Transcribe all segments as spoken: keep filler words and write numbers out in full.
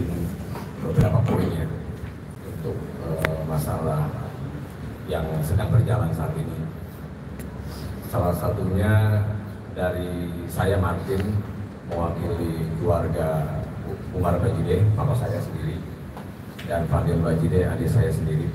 mungkin beberapa poin ya untuk uh, masalah yang sedang berjalan saat ini. Salah satunya dari saya Martin mewakili keluarga Umar Bajide, papa saya sendiri, dan Fadil Bajide, adik saya sendiri.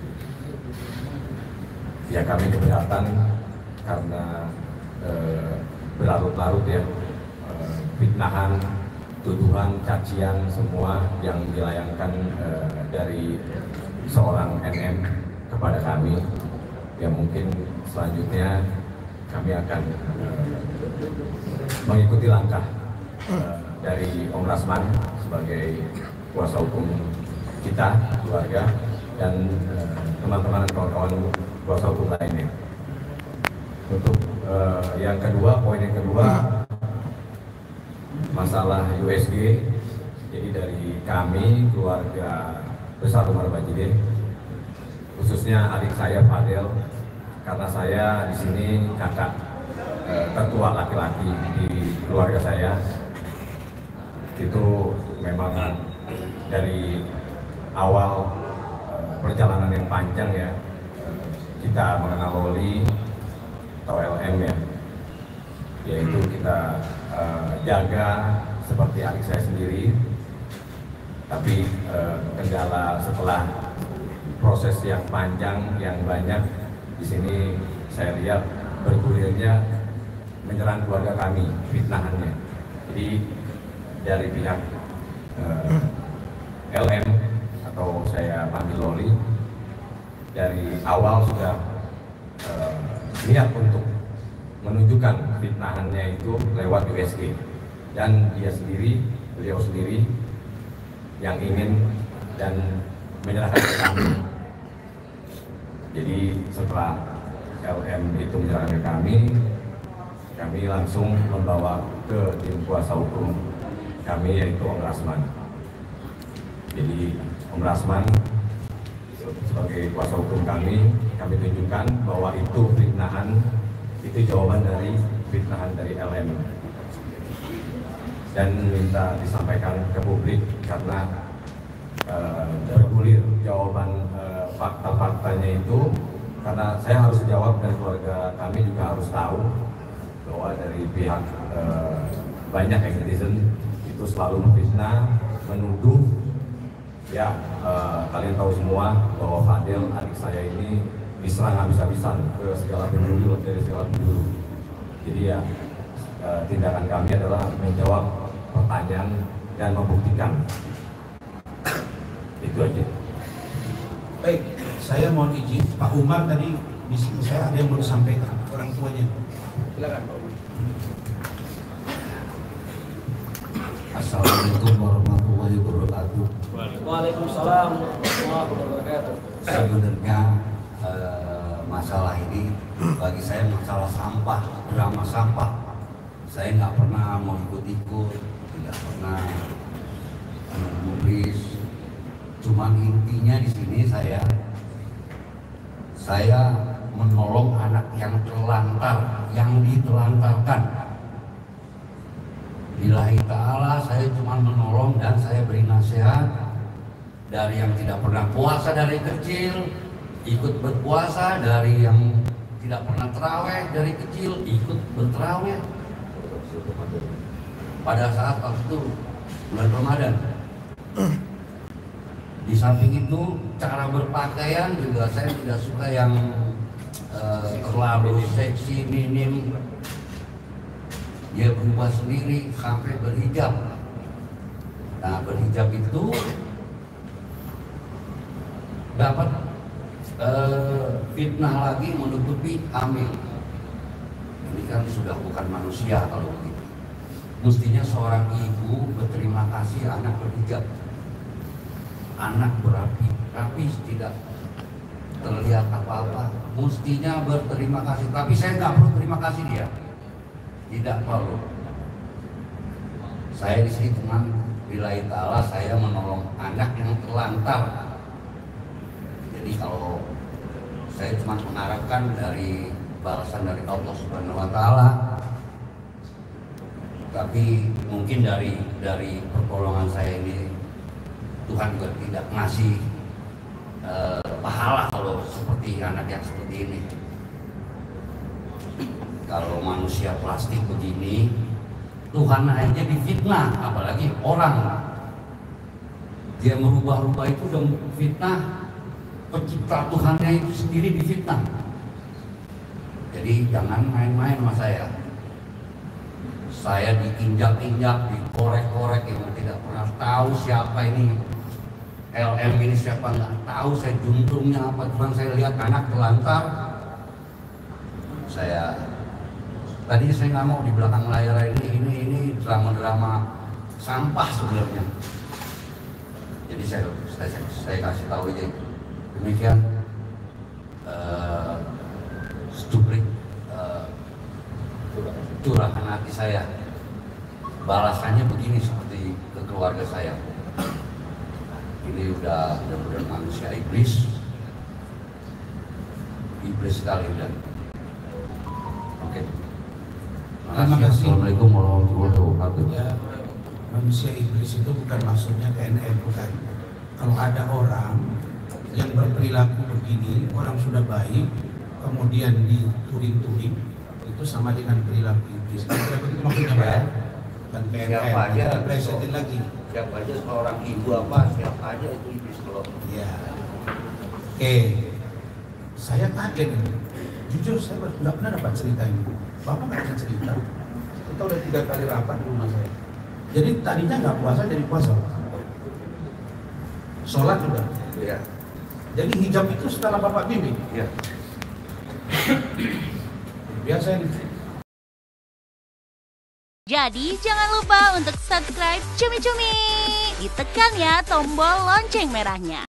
Ya kami keberatan karena uh, berlarut-larut ya uh, fitnahan, tuduhan, cacian semua yang dilayangkan uh, dari seorang N M kepada kami. Ya mungkin selanjutnya kami akan uh, mengikuti langkah uh, dari Om Rasman sebagai kuasa hukum kita, keluarga, dan uh, teman-teman dan kawan-kawan kuasa hukum lainnya. Untuk uh, yang kedua, poin yang kedua, masalah U S G. Jadi dari kami keluarga besar Umar Bajide, khususnya adik saya Fadel, karena saya di sini kakak eh, tertua laki-laki di keluarga saya, itu memang dari awal eh, perjalanan yang panjang ya, kita mengenal Loli atau L M ya, yaitu kita uh, jaga seperti adik saya sendiri, tapi uh, kendala setelah proses yang panjang yang banyak di sini saya lihat bergulirnya menyerang keluarga kami, fitnahannya. Jadi dari pihak uh, L M atau saya panggil Loli, dari awal sudah uh, niat untuk menunjukkan fitnahannya itu lewat U S G, dan dia sendiri, beliau sendiri yang ingin dan menyerahkan ke kami. Jadi setelah L M itu menyerahkan ke kami, kami langsung membawa ke tim kuasa hukum kami, yaitu Om Rasman. Jadi Om Rasman sebagai kuasa hukum kami, kami tunjukkan bahwa itu fitnahan, itu jawaban dari fitnahan dari L M, dan minta disampaikan ke publik karena uh, bergulir jawaban uh, fakta-faktanya itu, karena saya harus jawab dan keluarga kami juga harus tahu bahwa dari pihak uh, banyak netizen itu selalu memfitnah, menuduh. Ya, uh, kalian tahu semua bahwa Fadel, adik saya ini, diserang habis-habisan ke segala penjuru, dari segala penjuru. Jadi ya, uh, tindakan kami adalah menjawab pertanyaan dan membuktikan. Itu aja. Baik, saya mohon izin, Pak Umar tadi di sini saya ada yang mau disampaikan orang tuanya. Silakan Pak Umar. Assalamualaikum warahmatullahi wabarakatuh. Waalaikumsalam warahmatullahi wabarakatuh. Sebenarnya eh, masalah ini bagi saya masalah sampah, drama sampah. Saya nggak pernah mau ikut-ikut, tidak pernah menulis. Cuman intinya di sini saya saya menolong anak yang terlantar, yang ditelantarkan. Billahi ta'ala, saya cuma menolong dan saya beri nasihat. Dari yang tidak pernah puasa dari kecil, ikut berpuasa. Dari yang tidak pernah terawih dari kecil, ikut berterawih. Pada saat waktu bulan Ramadan. Di samping itu, cara berpakaian juga saya tidak suka yang uh, terlalu seksi, minim. Dia berubah sendiri sampai berhijab. Nah, berhijab itu dapat uh, fitnah lagi menutupi hamil. Ini kan sudah bukan manusia kalau begitu. Mestinya seorang ibu berterima kasih anak berhijab. Anak berapi, rapi tidak terlihat apa-apa. Mestinya berterima kasih, tapi saya nggak perlu terima kasih dia. Tidak perlu. Saya di sini cuma billahi ta'ala saya menolong anak yang terlantar. Jadi kalau saya cuma mengharapkan dari balasan dari Allah Subhanahu wa taala. Tapi mungkin dari dari pertolongan saya ini Tuhan juga tidak ngasih uh, pahala kalau seperti anak yang seperti ini. Kalau manusia plastik begini, Tuhan aja difitnah, apalagi orang. Dia merubah-rubah itu udah fitnah, pencipta Tuhannya itu sendiri difitnah. Jadi jangan main-main sama saya. Saya diinjak-injak, dikorek-korek, yang tidak pernah tahu siapa ini L M ini, siapa nggak tahu. Saya juntrungnya apa, cuma saya lihat anak telantar. Saya tadi saya nggak mau di belakang layar ini, ini ini drama-drama sampah sebenarnya. Jadi saya saya, saya kasih tahu aja demikian. Uh, stupid uh, curahan hati saya, balasannya begini seperti ke keluarga saya. Ini udah benar-benar manusia iblis, iblis sekali udah. Oke. Terima kasih. Assalamualaikum warahmatullahi wabarakatuh. Ya, manusia iblis itu bukan maksudnya K N N, bukan. Kalau ada orang yang berperilaku begini, orang sudah baik, kemudian dituring-turing, itu sama dengan perilaku iblis. Itu maksudnya Pak, bukan K N N. Siapa aja, plesetin lagi. Siapa aja seorang ibu apa, siapa aja itu iblis kalau. Ya. Oke, saya kaget ini. Jujur saya nggak pernah dapat cerita ini. Bapak nggak bisa cerita. Kita udah tiga kali rapat di rumah saya. Jadi tadinya nggak puasa jadi puasa. Sholat juga. Ya. Jadi hijab itu setelah Bapak bimbing. Ya. Biasa ini. Jadi jangan lupa untuk subscribe Cumi Cumi. Ditekan ya tombol lonceng merahnya.